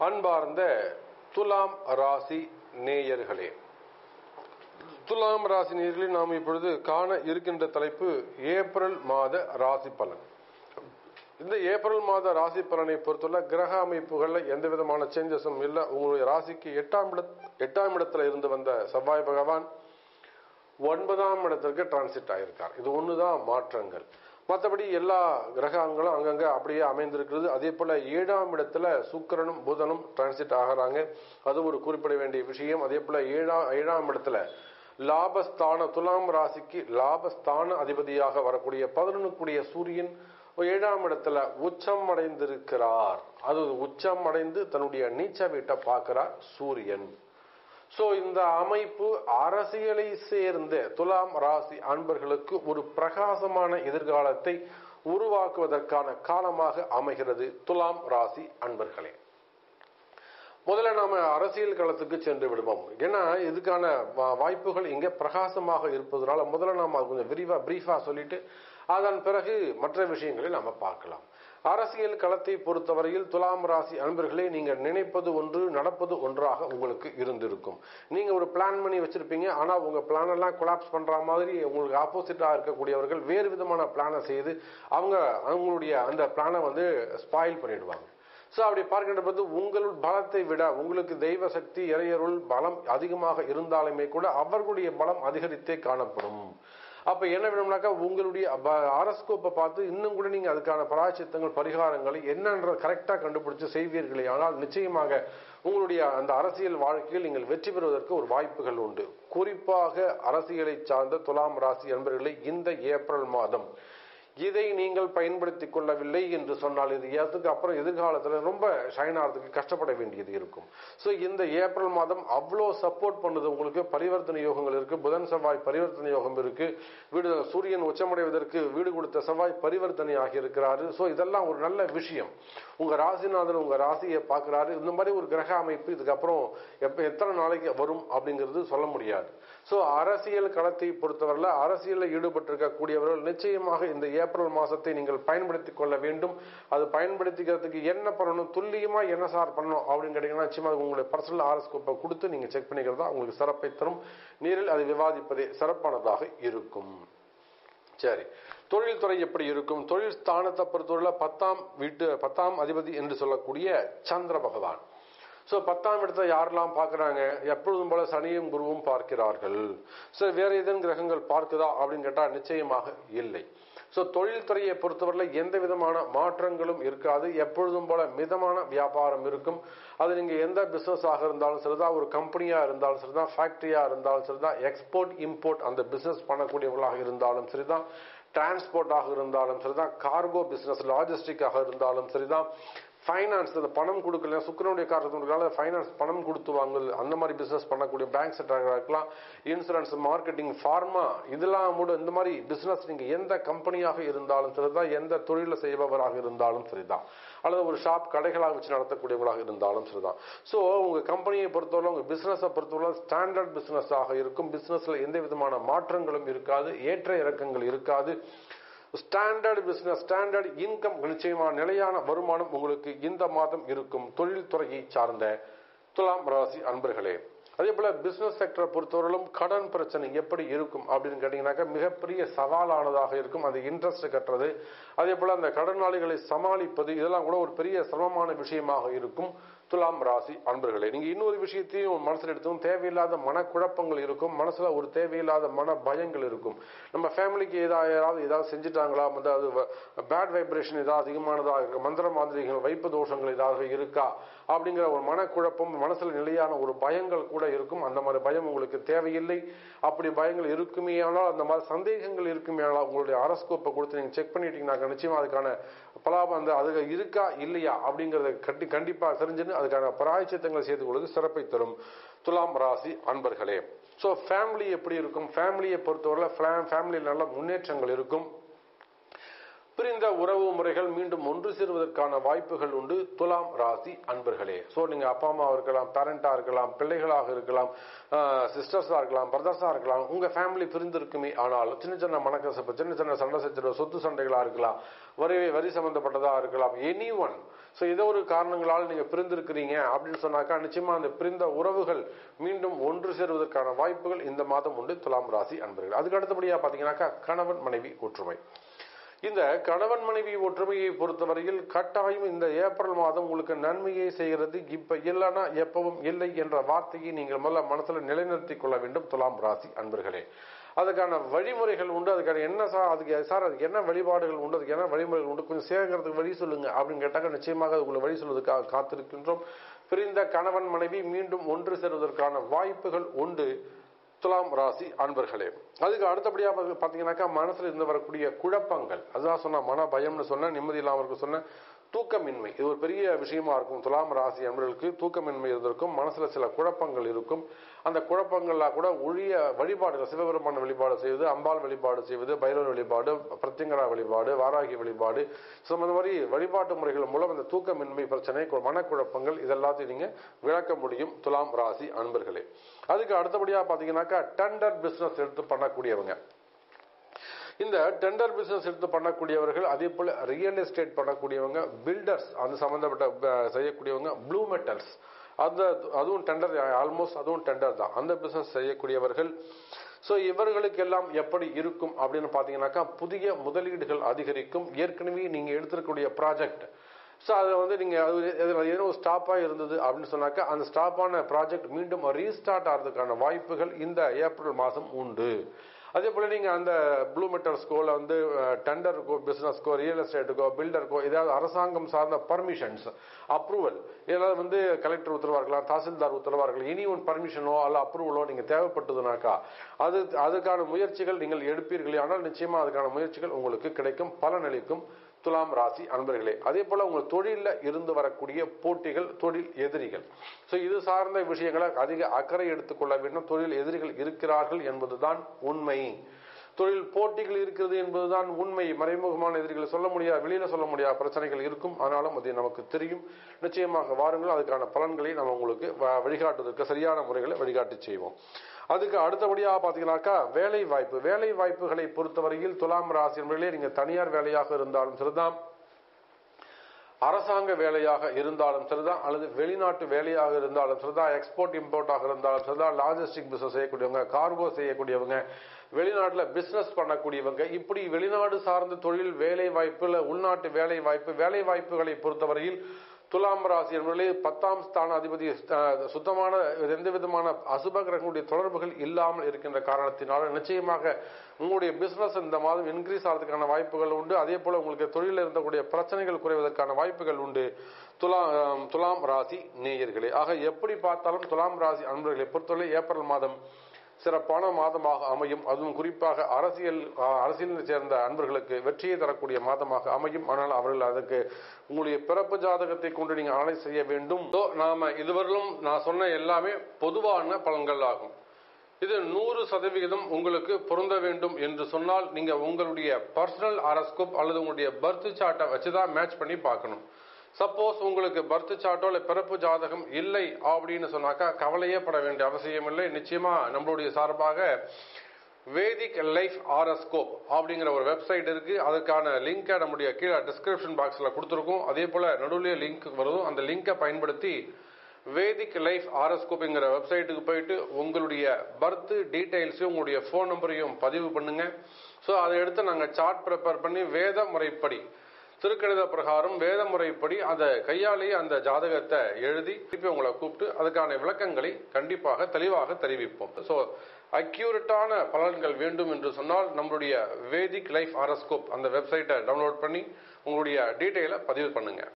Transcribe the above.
அன்பார்ந்த துலாம் ராசி நேயர்களே, துலாம் ராசி நேயர்களே, நாம் இப்பொழுது காண இருக்கின்ற தலைப்பு ஏப்ரல் மாத ராசி பலன். இந்த ஏப்ரல் மாத ராசி பலனை பொறுத்துள்ள கிரக அமைப்புகள்ல எந்த விதமான சேஞ்சஸும் இல்லை. உங்களுடைய ராசிக்கு எட்டாம் இடத்துல இருந்து வந்த செவ்வாய் பகவான் 9ஆம் இடத்திற்கு டிரான்சிட் ஆயிருக்கார். இது ஒண்ணுதான் மாற்றங்கள். மற்றபடி எல்லா கிரகங்களும் அங்கங்க அப்படியே அமைந்திருக்கிறது. அதே போல 7ஆம் இடத்துல சுக்கிரனும் புதனும் டிரான்சிட் ஆகிறாங்க. அது ஒரு குறிப்பிட வேண்டிய விஷயம். அதே போல 7ஆம் இடத்துல லாபஸ்தான துலாம் ராசிக்கு லாபஸ்தான அதிபதியாக வரக்கூடிய 11 கூடிய சூரியன் 7ஆம் இடத்துல உச்சம் அடைந்திருக்கிறார். அது உச்சம் அடைந்து தன்னுடைய நீச்ச வீட்டை பார்க்கிறார் சூரியன். சோ இந்த அமைப்பு அரசியலை சேர்ந்த துலாம் ராசி அன்பர்களுக்கு ஒரு பிரகாசமான எதிர்காலத்தை உருவாக்குவதற்கான காலமாக அமைகிறது. துலாம் ராசி அன்பர்களே, முதல்ல நாம அரசியல் களத்துக்கு சென்று விடுவோம். ஏன்னா இதுக்கான வாய்ப்புகள் இங்க பிரகாசமாக இருப்பதனால முதல்ல நாம கொஞ்சம் பிரீஃபா சொல்லிட்டு அதன் பிறகு மற்ற விஷயங்களை நாம பார்க்கலாம். அரசியல் களத்தை பொறுத்தவரையில் துலாம் ராசி அன்பர்களே, நீங்க நினைப்பது ஒன்று நடப்பது ஒன்றாக உங்களுக்கு இருந்திருக்கும். நீங்க ஒரு பிளான் பண்ணி வச்சிருப்பீங்க. ஆனா உங்க பிளான் எல்லாம் கொலாப்ஸ் பண்ற மாதிரி உங்களுக்கு ஆப்போசிட்டா இருக்கக்கூடியவர்கள் வேறு விதமான பிளானை செய்து அவங்களுடைய அந்த பிளானை ஸ்பாயில் பண்ணிடுவாங்க. சோ அப்படி பார்க்கின்ற போது உங்கள் பலத்தை விட உங்களுக்கு தெய்வ சக்தி இறையருள் பலம் அதிகமாக இருந்தாலுமே கூட அவர்களுடைய பலம் அதிகரித்தே காணப்படும். அப்ப என்ன வேணும்னாக்கா உங்களுடைய ஆரோஸ்கோப்பை பார்த்து இன்னும் கூட நீங்க அதுக்கான பராச்சித்தங்கள் பரிகாரங்களை என்னன்ற கரெக்டா கண்டுபிடிச்சு செய்வீர்களே ஆனால் நிச்சயமாக உங்களுடைய அந்த அரசியல் வாழ்க்கையில் நீங்கள் வெற்றி பெறுவதற்கு ஒரு வாய்ப்புகள் உண்டு. குறிப்பாக அரசியலை சார்ந்த துலாம் ராசி அன்பர்களை இந்த ஏப்ரல் மாதம் இதை நீங்கள் பயன்படுத்திக் கொள்ளவில்லை என்று சொன்னால் இது அப்புறம் எதிர்காலத்துல ரொம்ப ஷைன் ஆகிறதுக்கு கஷ்டப்பட வேண்டியது இருக்கும். சோ இந்த ஏப்ரல் மாதம் அவ்வளோ சப்போர்ட் பண்ணுது. உங்களுக்கு பரிவர்த்தனை யோகங்கள் இருக்கு. புதன் செவ்வாய் பரிவர்த்தனை யோகம் இருக்கு. சூரியன் உச்சமடைவதற்கு வீடு கொடுத்த செவ்வாய் பரிவர்த்தனை ஆகி இருக்கிறாரு. சோ இதெல்லாம் ஒரு நல்ல விஷயம். உங்க ராசிநாதன் உங்க ராசியை பார்க்கிறாரு. இந்த மாதிரி ஒரு கிரக அமைப்பு இதுக்கப்புறம் எத்தனை நாளைக்கு வரும் அப்படிங்கிறது சொல்ல முடியாது. சோ அரசியல் களத்தை பொறுத்தவரையில் அரசியலில் ஈடுபட்டிருக்க கூடியவர்கள் நிச்சயமாக இந்த ஏப்ரல் மாசத்தை நீங்கள் பயன்படுத்திக் கொள்ள வேண்டும். அது பயன்படுத்திக்கிறதுக்கு என்ன பண்ணணும், துல்லியமா என்ன சார் பண்ணணும் அப்படின்னு கேட்டீங்கன்னா நிச்சயமாக உங்களுடைய பர்சனல் ஆரோஸ்கோப்பை கொடுத்து நீங்க செக் பண்ணிக்கிறதா உங்களுக்கு சிறப்பை தரும். நேரில் அதை விவாதிப்பதே சிறப்பானதாக இருக்கும். சரி, தொழில் துறை எப்படி இருக்கும்? தொழில் ஸ்தானத்தை பொறுத்தவரை 10ஆம் அதிபதி என்று சொல்லக்கூடிய சந்திர பகவான். சோ 10ஆம் இடத்தை யாரெல்லாம் பார்க்கிறாங்க? எப்பொழுதும் போல சனியும் குருவும் பார்க்கிறார்கள். சோ வேற ஏதேனும் கிரகங்கள் பார்க்குதா அப்படின்னு கேட்டா நிச்சயமாக இல்லை. சோ தொழில் துறையை பொறுத்தவரையில் எந்த விதமான மாற்றங்களும் இருக்காது. எப்பொழுதும் போல மிதமான வியாபாரம் இருக்கும். அது நீங்க எந்த பிசினஸ் ஆக இருந்தாலும் சரிதான், ஒரு கம்பெனியா இருந்தாலும் சரிதான், ஃபேக்டரியா இருந்தாலும் சரிதான், எக்ஸ்போர்ட் இம்போர்ட் அந்த பிசினஸ் பண்ணக்கூடியவர்களாக இருந்தாலும் சரிதான், டிரான்ஸ்போர்ட் ஆக இருந்தாலும் சரிதான், கார்கோ பிசினஸ் லாஜிஸ்டிக் ஆக இருந்தாலும் சரிதான், ஃபைனான்ஸ் அந்த பணம் கொடுக்கல சுக்கிரனுடைய காரணத்தினால ஃபைனான்ஸ் பணம் கொடுத்து வாங்கல் அந்த மாதிரி பிசினஸ் பண்ணக்கூடிய பேங்க் செக்டராக இருக்கலாம், இன்சூரன்ஸ், மார்க்கெட்டிங், ஃபார்மா, இதெல்லாம் கூட இந்த மாதிரி பிசினஸ் நீங்க எந்த கம்பெனியாக இருந்தாலும் சரிதான், எந்த தொழில செய்பவராக இருந்தாலும் சரிதான், அல்லது ஒரு ஷாப் கடைகளாக வச்சு நடத்தக்கூடியவர்களாக இருந்தாலும் சரிதான். சோ உங்க கம்பெனியை பொறுத்தவரை உங்க பிசினஸை பொறுத்தவரை ஸ்டாண்டர்ட் பிசினஸ் ஆக இருக்கும். பிசினஸ்ல எந்த விதமான மாற்றங்களும் இருக்காது, ஏற்ற இறக்கங்கள் இருக்காது. ஸ்டாண்டர்ட் பிசினஸ், ஸ்டாண்டர்ட் இன்கம், நிச்சயமான நிலையான வருமானம் உங்களுக்கு இந்த மாதம் இருக்கும். தொழில் துறையை சார்ந்த துலாம் ராசி அன்பர்களே, அதே போல பிசினஸ் செக்டரை பொறுத்தவரையிலும் கடன் பிரச்சனை எப்படி இருக்கும் அப்படின்னு கேட்டீங்கன்னாக்கா மிகப்பெரிய சவாலானதாக இருக்கும். அது இன்ட்ரெஸ்ட் கட்டுறது, அதே போல அந்த கடனாளிகளை சமாளிப்பது, இதெல்லாம் கூட ஒரு பெரிய சிரமமான விஷயமாக இருக்கும். துலாம் ராசி அன்பர்களே, நீங்க இன்னொரு விஷயத்தையும் மனசுல எடுத்தும் தேவையில்லாத மனக்குழப்பங்கள் இருக்கும். மனசுல ஒரு தேவையில்லாத மன பயங்கள் இருக்கும். நம்ம ஃபேமிலிக்கு ஏதாவது செஞ்சுட்டாங்களா, அதாவது பேட் வைப்ரேஷன் ஏதாவது அதிகமானதாக இருக்கு, மந்திர மாந்திரிகள் வைப்பு தோஷங்கள் ஏதாவது இருக்கா அப்படிங்கிற ஒரு மனக்குழப்பம், மனசுல நிலையான ஒரு பயங்கள் கூட இருக்கும். அந்த மாதிரி பயம் உங்களுக்கு தேவையில்லை. அப்படி பயங்கள் இருக்குமே ஆனால், அந்த மாதிரி சந்தேகங்கள் இருக்குமே ஆனால் உங்களுடைய ஆரோஸ்கோப்பை கொடுத்து நீங்க செக் பண்ணிட்டீங்கன்னா நிச்சயமா அதுக்கான பலாபம் அது இருக்கா இல்லையா அப்படிங்கறத கண்டிப்பா தெரிஞ்சுன்னு அதுக்கான பராய்ச்சித்தங்களை செய்து கொள்வது சிறப்பை தரும். துலாம் ராசி அன்பர்களே, சோ ஃபேமிலி எப்படி இருக்கும்? ஃபேமிலியை பொறுத்தவரை ஃபேமிலியில் நல்ல முன்னேற்றங்கள் இருக்கும். பிரிந்த உறவு முறைகள் மீண்டும் ஒன்று சேருவதற்கான வாய்ப்புகள் உண்டு துலாம் ராசி அன்பர்களே. சோ நீங்க அப்பா அம்மா இருக்கலாம், பேரண்டா இருக்கலாம், பிள்ளைகளாக இருக்கலாம், சிஸ்டர்ஸா இருக்கலாம், பிரதர்ஸா இருக்கலாம், உங்க ஃபேமிலி பிரிந்திருக்குமே ஆனாலும் சின்ன சின்ன மனக்கசப்பு, சின்ன சின்ன சண்டை சச்சரவு, சொத்து சண்டைகளா இருக்கலாம், வரி சம்பந்தப்பட்டதா இருக்கலாம், எனி ஒன். சோ ஏதோ ஒரு காரணங்களால் நீங்க பிரிந்திருக்கிறீங்க அப்படின்னு சொன்னாக்கா நிச்சயமா அந்த பிரிந்த உறவுகள் மீண்டும் ஒன்று சேருவதற்கான வாய்ப்புகள் இந்த மாதம் உண்டு துலாம் ராசி அன்பர்கள். அதுக்கு அடுத்தபடியா பாத்தீங்கன்னாக்கா கணவன் மனைவி ஒற்றுமை. இந்த கணவன் மனைவி ஒற்றுமையை பொறுத்தவரையில் கட்டாயம் இந்த ஏப்ரல் மாதம் உங்களுக்கு நன்மையை செய்கிறது. இப்ப இல்லைன்னா எப்பவும் இல்லை என்ற வார்த்தையை நீங்கள் முதல்ல மனசுல நிலைநிறுத்திக் கொள்ள வேண்டும் துலாம் ராசி அன்பர்களே. அதுக்கான வழிமுறைகள் உண்டு. அதுக்கான என்ன அதுக்கு என்ன வழிபாடுகள் உண்டு, அதுக்கு என்ன வழிமுறைகள் உண்டு, கொஞ்சம் சேர்க்கறதுக்கு வழி சொல்லுங்க அப்படின்னு கேட்டாக்க நிச்சயமாக அதுக்குள்ள வழி சொல்வதற்காக காத்திருக்கின்றோம். பிரிந்த கணவன் மனைவி மீண்டும் ஒன்று சேருவதற்கான வாய்ப்புகள் உண்டு துலாம் ராசி அன்பர்களே. அதுக்கு அடுத்தபடியா பாத்தீங்கன்னாக்கா மனசுல இருந்து வரக்கூடிய குழப்பங்கள், அதுதான் சொன்ன மன பயம்னு சொன்ன, நிம்மதி இல்லாம இருக்க சொன்ன, தூக்கமின்மை, இது ஒரு பெரிய விஷயமா இருக்கும். துலாம் ராசி அன்பர்களுக்கு தூக்கமின்மை இருந்திருக்கும், மனசுல சில குழப்பங்கள் இருக்கும். அந்த குழப்பங்கள்லாம் கூட ஒழிய வழிபாடுகள், சிவபெருமான வழிபாடு செய்வது, அம்பாள் வழிபாடு செய்வது, பைரவர் வழிபாடு, பிரத்யங்கரா வழிபாடு, வாராகி வழிபாடு, இந்த மாதிரி வழிபாட்டு முறைகள் மூலம் அந்த தூக்கமின்மை பிரச்சனை, மனக்குழப்பங்கள் இதெல்லாத்தையும் நீங்க விளக்க முடியும் துலாம் ராசி அன்பர்களே. அதுக்கு அடுத்தபடியா பாத்தீங்கன்னாக்கா டெண்டர் பிசினஸ் எடுத்து பண்ணக்கூடியவங்க, இந்த டெண்டர் பிசினஸ் எடுத்து பண்ணக்கூடியவர்கள், அதே போல ரியல் எஸ்டேட் பண்ணக்கூடியவங்க, பில்டர்ஸ் அது சம்பந்தப்பட்ட செய்யக்கூடியவங்க, ப்ளூ மெட்டல்ஸ் அதுவும் டெண்டர், ஆல்மோஸ்ட் அதுவும் டெண்டர் தான், அந்த பிசினஸ் செய்யக்கூடியவர்கள். சோ இவர்களுக்கு எல்லாம் எப்படி இருக்கும் அப்படின்னு பாத்தீங்கன்னாக்கா புதிய முதலீடுகள் அதிகரிக்கும். ஏற்கனவே நீங்க எடுத்திருக்கக்கூடிய ப்ராஜெக்ட், ஸோ அதை நீங்க ஏதோ ஸ்டாப்பா இருந்தது அப்படின்னு சொன்னாக்கா அந்த ஸ்டாப்பான ப்ராஜெக்ட் மீண்டும் ரீஸ்டார்ட் ஆகிறதுக்கான வாய்ப்புகள் இந்த ஏப்ரல் மாதம் உண்டு. அதே போல நீங்க அந்த ப்ளூ மெட்டல்ஸ்கோ டெண்டருக்கோ, பிசினஸ்க்கோ, ரியல் எஸ்டேட்டுக்கோ, பில்டருக்கோ ஏதாவது அரசாங்கம் சார்ந்த பர்மிஷன்ஸ், அப்ரூவல், ஏதாவது கலெக்டர் உத்தரவா இருக்கலாம், தாசில்தார் உத்தரவா இருக்கலாம், இனி ஒன் பர்மிஷனோ அல்ல அப்ரூவலோ நீங்க தேவைப்பட்டதுனாக்கா அதுக்கான முயற்சிகள் நீங்கள் எடுப்பீர்களே, ஆனால் நிச்சயமா அதுக்கான முயற்சிகள் உங்களுக்கு கிடைக்கும், பலனளிக்கும் துலாம் ராசி அன்பர்களே. அதே போல உங்கள் தொழில இருந்து வரக்கூடிய போட்டிகள், தொழில் எதிரிகள், சோ இது சார்ந்த விஷயங்களை அதிக அக்கறை எடுத்துக்கொள்ள வேண்டும். தொழில் எதிரிகள் இருக்கிறார்கள் என்பதுதான் உண்மை, தொழில் போட்டிகள் இருக்கிறது என்பதுதான் உண்மை. மறைமுகமான எதிரிகளை சொல்ல முடியாது, வெளியில சொல்ல முடியாத பிரச்சனைகள் இருக்கும், ஆனாலும் அது நமக்கு தெரியும். நிச்சயமாக வாருங்கள், அதுக்கான பலன்களை நம்ம உங்களுக்கு வழிகாட்டுவதற்கு சரியான முறைகளை வழிகாட்டி செய்வோம். அதுக்கு அடுத்தபடியாக பாத்தீங்கன்னாக்கா வேலை வாய்ப்புகளை பொறுத்தவரையில் துலாம் ராசி என்பதிலே நீங்க தனியார் வேலையாக இருந்தாலும் சரிதான், அரசாங்க வேலையாக இருந்தாலும் சரிதான், அல்லது வெளிநாட்டு வேலையாக இருந்தாலும் சரிதான், எக்ஸ்போர்ட் இம்போர்ட்டாக இருந்தாலும் சரிதான், லாஜிஸ்டிக் பிசினஸ் செய்யக்கூடியவங்க, கார்கோ செய்யக்கூடியவங்க, வெளிநாட்டுல பிசினஸ் பண்ணக்கூடியவங்க, இப்படி வெளிநாடு சார்ந்த தொழில் வேலை வாய்ப்பு, உள்நாட்டு வேலை வாய்ப்புகளை பொறுத்தவரையில் துலாம் ராசி என்பதிலே 10ஆம் ஸ்தான அதிபதி சுத்தமான எந்த விதமான அசுப கிரகங்களுடைய தொடர்புகள் இல்லாமல் இருக்கின்ற காரணத்தினால நிச்சயமாக உங்களுடைய பிசினஸ் இந்த மாதம் இன்க்ரீஸ் ஆகிறதுக்கான வாய்ப்புகள் உண்டு. அதே போல உங்களுக்கு தொழிலில் இருந்தக்கூடிய பிரச்சனைகள் குறைவதற்கான வாய்ப்புகள் உண்டு துலாம் ராசி நேயர்களே. ஆக எப்படி பார்த்தாலும் துலாம் ராசி அன்பர்களை பொறுத்தவரை ஏப்ரல் மாதம் சிறப்பான மாதமாக அமையும். அதுவும் குறிப்பாக அரசியலில் சேர்ந்த அன்பர்களுக்கு வெற்றியை தரக்கூடிய மாதமாக அமையும். ஆனால் அவர்கள் அதுக்கு உங்களுடைய பிறப்பு ஜாதகத்தை கொண்டு நீங்க அனலைஸ் செய்ய வேண்டும். நாம இதுவரையிலும் நான் சொன்ன எல்லாமே பொதுவான பலன்கள் ஆகும். இது 100% உங்களுக்கு பொருந்த வேண்டும் என்று சொன்னால் நீங்க உங்களுடைய பர்சனல் ஹாரோஸ்கோப் அல்லது உங்களுடைய பர்த் சார்ட்டை வச்சுதான் மேட்ச் பண்ணி பார்க்கணும். சப்போஸ் உங்களுக்கு பர்த் சார்ட்டோ இல்ல பிறப்பு ஜாதகம் இல்லை அப்படின்னு சொன்னாக்கா கவலையே பட வேண்டிய அவசியம் இல்லை. நிச்சயமா நம்மளுடைய சார்பாக வேதிக் லைஃப் ஹாரோஸ்கோப் அப்படிங்கிற ஒரு வெப்சைட் இருக்கு. அதுக்கான லிங்கை நம்முடைய கீழே டிஸ்கிரிப்ஷன் பாக்ஸ்ல கொடுத்துருக்கோம். அதே போல நடுவுலயே லிங்க் வரும். அந்த லிங்கை பயன்படுத்தி வேதிக் லைஃப் ஹாரோஸ்கோப்ங்கிற வெப்சைட்டுக்கு போயிட்டு உங்களுடைய பர்த் டீடைல்ஸையும் உங்களுடைய போன் நம்பரையும் பதிவு பண்ணுங்க. ஸோ அதை எடுத்து நாங்கள் சார்ட் ப்ரிப்பேர் பண்ணி வேத முறைப்படி, திருக்கணித பிரகாரம் வேத முறைப்படி அந்த கையாலேயே அந்த ஜாதகத்தை எழுதி திருப்பி உங்களை கூப்பிட்டு அதுக்கான விளக்கங்களை கண்டிப்பாக தெளிவாக தெரிவிப்போம். ஸோ அக்யூரேட்டான பலன்கள் வேண்டும் என்று சொன்னால் நம்மளுடைய வேதிக் லைஃப் ஹாரோஸ்கோப் அந்த வெப்சைட்டை டவுன்லோட் பண்ணி உங்களுடைய டீட்டெயிலை பதிவு பண்ணுங்க.